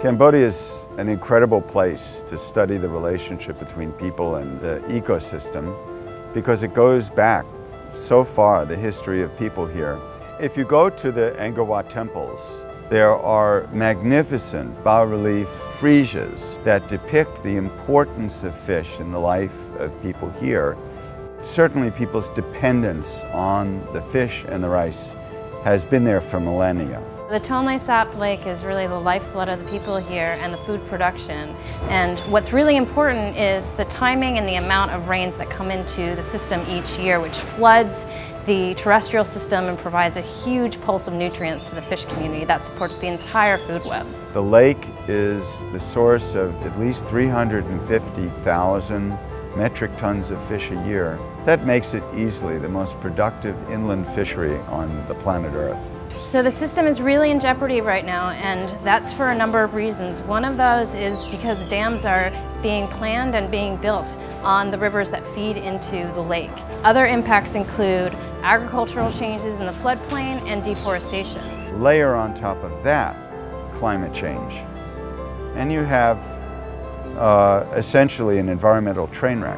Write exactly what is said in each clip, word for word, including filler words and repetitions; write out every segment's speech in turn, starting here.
Cambodia is an incredible place to study the relationship between people and the ecosystem because it goes back so far, the history of people here. If you go to the Angkor Wat temples, there are magnificent bas-relief friezes that depict the importance of fish in the life of people here. Certainly people's dependence on the fish and the rice has been there for millennia. The Tonle Sap Lake is really the lifeblood of the people here and the food production. And what's really important is the timing and the amount of rains that come into the system each year, which floods the terrestrial system and provides a huge pulse of nutrients to the fish community that supports the entire food web. The lake is the source of at least three hundred fifty thousand metric tons of fish a year. That makes it easily the most productive inland fishery on the planet Earth. So the system is really in jeopardy right now, and that's for a number of reasons. One of those is because dams are being planned and being built on the rivers that feed into the lake. Other impacts include agricultural changes in the floodplain and deforestation. Layer on top of that climate change, and you have uh, essentially an environmental train wreck.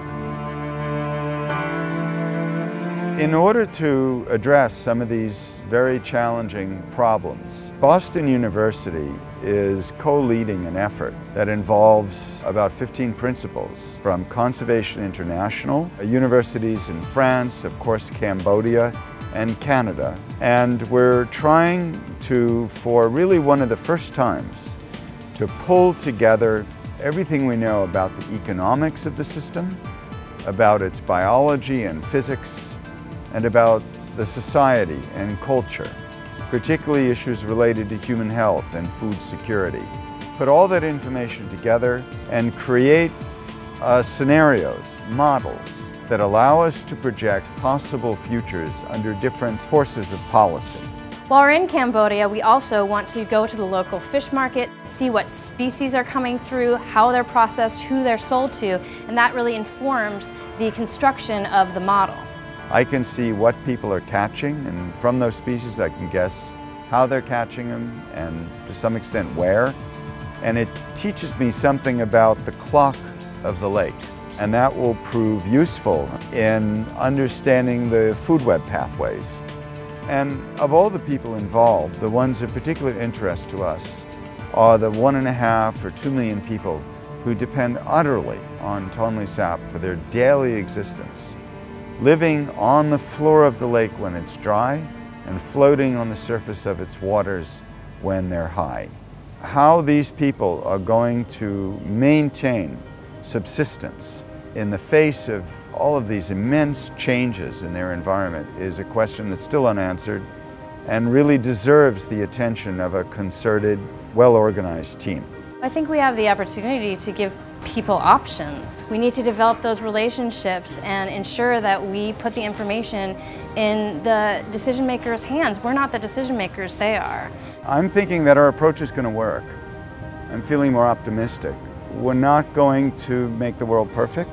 In order to address some of these very challenging problems, Boston University is co-leading an effort that involves about fifteen principals from Convservation International, universities in France, of course Cambodia, and Canada. And we're trying to, for really one of the first times, to pull together everything we know about the economics of the system, about its biology and physics, and about the society and culture, particularly issues related to human health and food security. Put all that information together and create uh, scenarios, models, that allow us to project possible futures under different courses of policy. While we're in Cambodia, we also want to go to the local fish market, see what species are coming through, how they're processed, who they're sold to, and that really informs the construction of the model. I can see what people are catching, and from those species I can guess how they're catching them and to some extent where. And it teaches me something about the clock of the lake, and that will prove useful in understanding the food web pathways. And of all the people involved, the ones of particular interest to us are the one and a half or two million people who depend utterly on Tonle Sap for their daily existence, living on the floor of the lake when it's dry and floating on the surface of its waters when they're high. How these people are going to maintain subsistence in the face of all of these immense changes in their environment is a question that's still unanswered and really deserves the attention of a concerted, well-organized team. I think we have the opportunity to give people options. We need to develop those relationships and ensure that we put the information in the decision makers' hands. We're not the decision makers, they are. I'm thinking that our approach is going to work. I'm feeling more optimistic. We're not going to make the world perfect,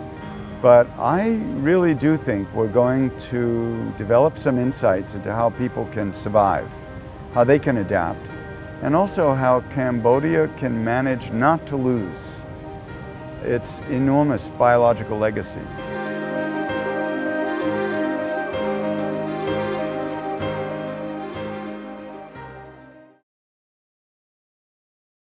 but I really do think we're going to develop some insights into how people can survive, how they can adapt, and also how Cambodia can manage not to lose its enormous biological legacy.